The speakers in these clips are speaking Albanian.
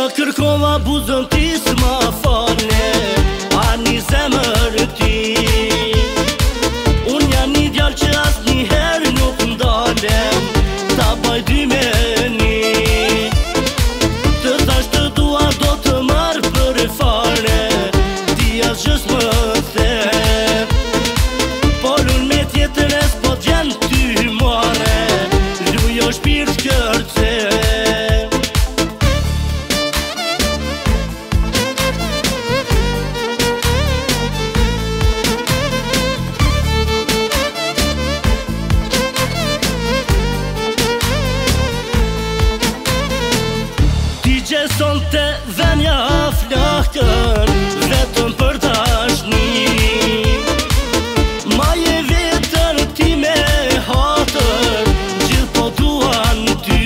kërkova buzën ti s'ma fale, ani zemër ti. Unë janë një djallë që as njëherë nuk ndalem, ta baj dy me një. Të thash të dua do të marrë për e fare, ti as gjës më the. Por unë me tjetër e s'po t'janë ty more, lujo shpirt kërce. Gjeson të dhenja flakën, vetëm për tashni. Ma je vetën ti me hatër, gjithë po duan ty.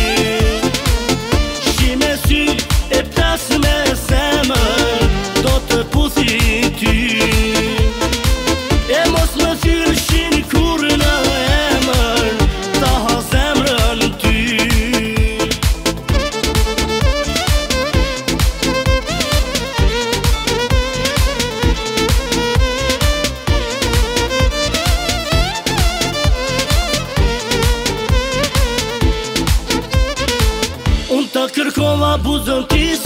Shi me sy e plas me zemër, do të puthi ty. E mos më thyrë shin kur në emër, ta ha zemrën ty. Unë të kërkova buzën ti